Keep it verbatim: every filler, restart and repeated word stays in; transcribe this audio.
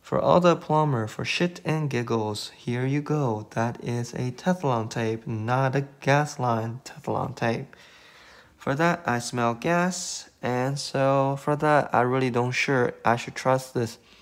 For all the plumber, for shit and giggles, here you go. That is a Teflon tape, not a gas line Teflon tape. For that, I smell gas, and so for that, I really don't sure I should trust this